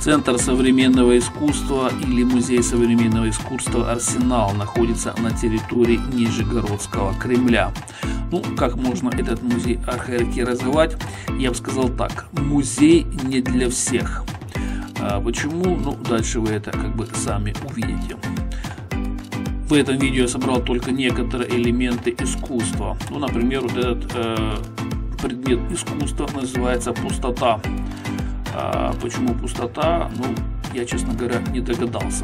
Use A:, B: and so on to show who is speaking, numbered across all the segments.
A: Центр современного искусства или Музей современного искусства «Арсенал» находится на территории Нижегородского Кремля. Ну, как можно этот музей охарактеризовать? Я бы сказал так: музей не для всех. Почему? Ну, дальше вы это как бы сами увидите. В этом видео я собрал только некоторые элементы искусства. Ну, например, вот этот предмет искусства называется пустота. Почему пустота? Ну, я, честно говоря, не догадался.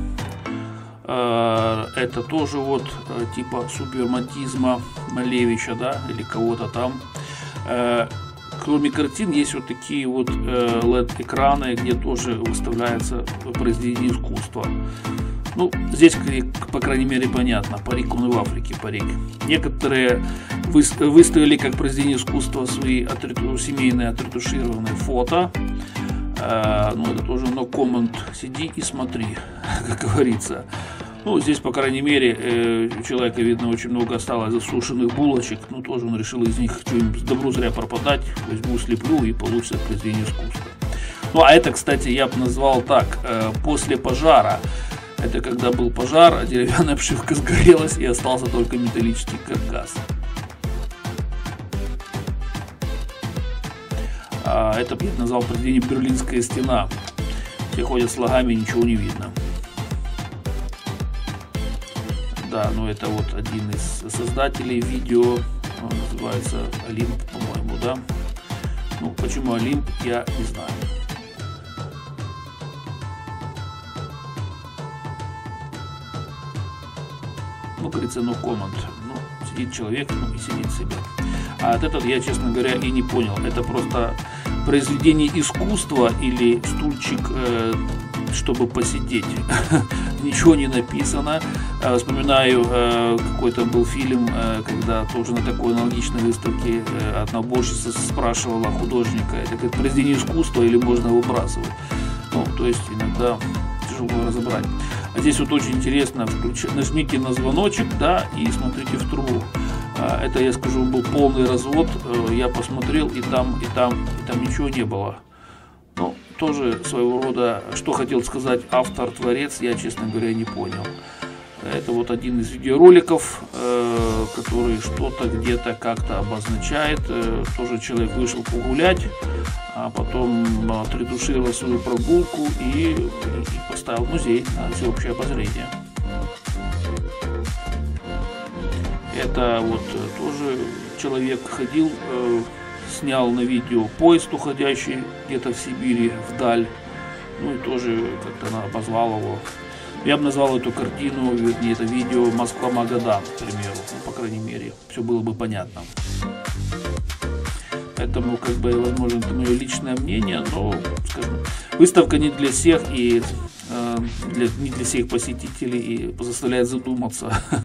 A: Это тоже вот типа суперматизма Малевича, да, или кого-то там. Кроме картин есть вот такие вот LED-экраны, где тоже выставляется произведение искусства. Ну, здесь, по крайней мере, понятно, парик он и в Африке парик. Некоторые выставили как произведение искусства свои семейные отретушированные фото. Ну, это тоже no comment, сиди и смотри, как говорится. Ну, здесь, по крайней мере, у человека, видно, очень много осталось засушенных булочек. Ну, тоже он решил из них что-нибудь добру зря пропадать. Возьму, слеплю, и получится произведение искусства. Ну, а это, кстати, я бы назвал так: после пожара. Это когда был пожар, а деревянная обшивка сгорелась, и остался только металлический каркас. Это я назвал произведение «Берлинская стена». Все ходят с лагами, ничего не видно. Да, ну это вот один из создателей видео, он называется Олимп, по-моему, да. Ну, почему Олимп, я не знаю. Ну, говорится, no comment. Ну, сидит человек, ну и сидит себе. А от этого я, честно говоря, и не понял. Это просто произведение искусства или стульчик, чтобы посидеть. Ничего не написано. Вспоминаю, какой-то был фильм, когда тоже на такой аналогичной выставке одна уборщица спрашивала художника: это как произведение искусства или можно выбрасывать? Ну, то есть иногда тяжело разобрать. А здесь вот очень интересно: нажмите на звоночек, да, и смотрите в трубу. Это, я скажу, был полный развод. Я посмотрел, и там ничего не было. Ну, тоже своего рода, что хотел сказать автор, творец, я, честно говоря, не понял. Это вот один из видеороликов, который что-то где-то как-то обозначает. Тоже человек вышел погулять, а потом отретушировал свою прогулку и поставил музей на всеобщее обозрение. Это вот тоже человек ходил, снял на видео поезд, уходящий где-то в Сибири вдаль. Ну и тоже как-то обозвал его. Я бы назвал эту картину, вернее, это видео «Москва-Магадан», к примеру. Ну, по крайней мере, все было бы понятно. Поэтому, как бы, возможно, это мое личное мнение, но, скажем, выставка не для всех и не для всех посетителей, и заставляет задуматься.